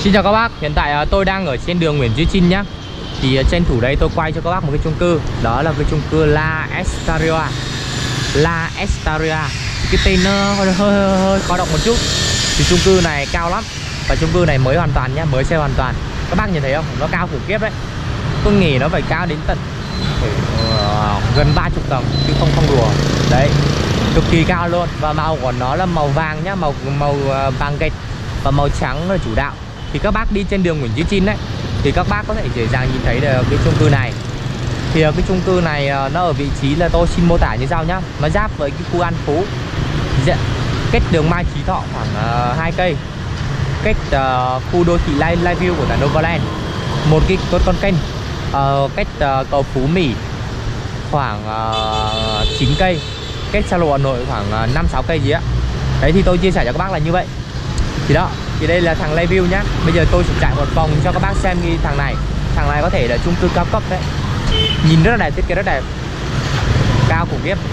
Xin chào các bác, hiện tại tôi đang ở trên đường Nguyễn Duy Trinh nhá. Thì tranh thủ đây tôi quay cho các bác một cái chung cư. Đó là cái chung cư La Estaria. La Estaria. Cái tên nó hơi khó đọc một chút. Thì chung cư này cao lắm. Và chung cư này mới hoàn toàn nhá, mới xây hoàn toàn. Các bác nhìn thấy không? Nó cao khủng khiếp đấy. Tôi nghĩ nó phải cao đến tận gần 30 tầng chứ không đùa. Đấy, cực kỳ cao luôn. Và màu của nó là màu vàng nhá, màu vàng gạch và màu trắng là chủ đạo. Thì các bác đi trên đường Nguyễn Duy Trinh đấy thì các bác có thể dễ dàng nhìn thấy được cái chung cư này. Thì cái chung cư này nó ở vị trí là tôi xin mô tả như sau nhá. Nó giáp với cái khu An Phú, cách đường Mai Chí Thọ khoảng 2 cây, cách khu đô thị Lai View của cả Novaland một cái con kênh, cách cầu Phú Mỹ khoảng 9 cây, cách xa lộ Hà Nội khoảng 5-6 cây gì á. Đấy thì tôi chia sẻ cho các bác là như vậy. Thì đó, thì đây là thằng Lai View nhá. Bây giờ tôi sẽ chạy một vòng cho các bác xem cái thằng này. Thằng này có thể là chung cư cao cấp đấy. Nhìn rất là đẹp, thiết kế rất đẹp, cao khủng khiếp.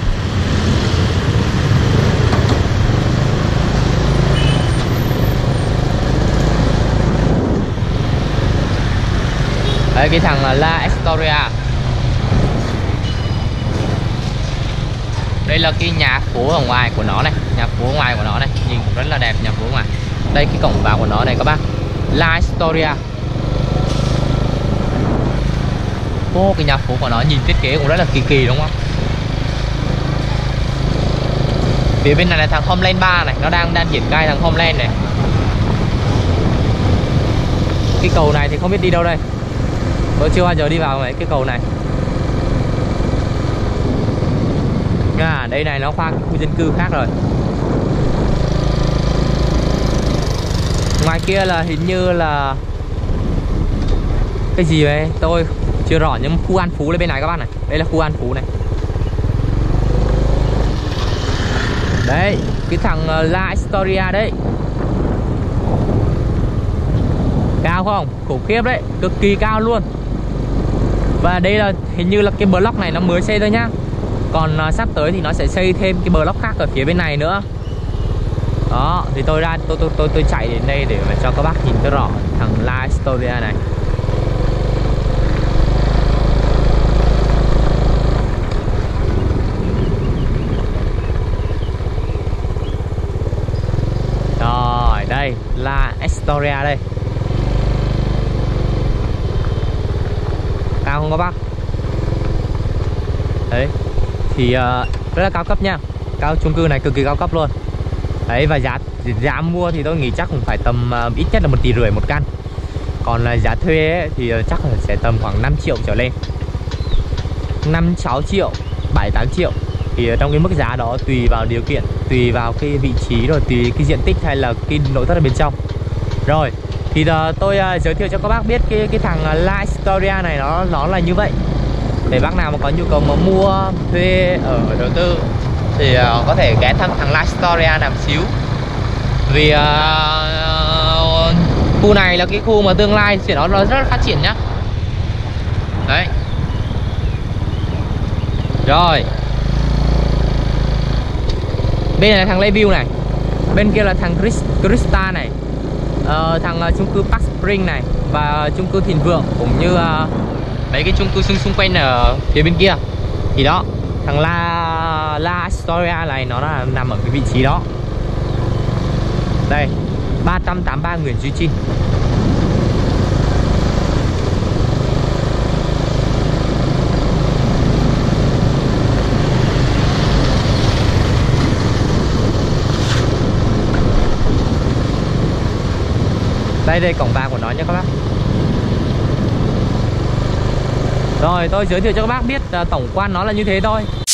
Đấy, cái thằng La Estaria. Đây là cái nhà phố ở ngoài của nó này, nhà phố ở ngoài của nó này, nhìn rất là đẹp nhà phố ngoài. Đây cái cổng vào của nó này các bác, La Estaria. Cái nhà phố của nó nhìn thiết kế cũng rất là kỳ đúng không? Phía bên này là thằng Homeland 3 này, nó đang triển khai thằng Homeland này. Cái cầu này thì không biết đi đâu đây. Tôi chưa bao giờ đi vào cái cầu này. Đây này nó khoan khu dân cư khác rồi. Ngoài kia là hình như là cái gì vậy tôi chưa rõ, nhưng khu An Phú lên bên này các bác này. Đây là khu An Phú này. Đấy, cái thằng La Estaria đấy. Cao không? Khủng khiếp đấy, cực kỳ cao luôn. Và đây là hình như là cái block này nó mới xây thôi nhá. Còn sắp tới thì nó sẽ xây thêm cái block khác ở phía bên này nữa. Đó, thì tôi chạy đến đây để mà cho các bác nhìn cho rõ thằng La Estaria này. Rồi, đây La Estaria đây. Cao không các bác? Đấy, thì rất là cao cấp nha. Chung cư này cực kỳ cao cấp luôn. Đấy, và giá mua thì tôi nghĩ chắc cũng phải tầm ít nhất là 1,5 tỷ một căn. Còn là giá thuê ấy, thì chắc là sẽ tầm khoảng 5 triệu trở lên, 5-6 triệu, 7-8 triệu. Thì trong cái mức giá đó tùy vào điều kiện, tùy vào cái vị trí, rồi tùy cái diện tích hay là cái nội thất ở bên trong. Rồi, thì tôi giới thiệu cho các bác biết cái thằng La Estaria này nó là như vậy. Để bác nào mà có nhu cầu mà mua, thuê, ở đầu tư thì có thể ghé thăm thằng La Estaria làm xíu. Vì khu này là cái khu mà tương lai thì nó rất là phát triển nhá. Đấy. Rồi, bên này là thằng Lai View này, bên kia là thằng Crystal này, thằng chung cư Park Spring này, và chung cư Thịnh Vượng, cũng như mấy cái chung cư xung quanh ở phía bên kia. Thì đó, thằng La Estaria này nó là nằm ở cái vị trí đó. Đây, 383 Nguyễn Duy Trinh. Đây cổng vào của nó nhé các bác. Rồi, tôi giới thiệu cho các bác biết tổng quan nó là như thế thôi.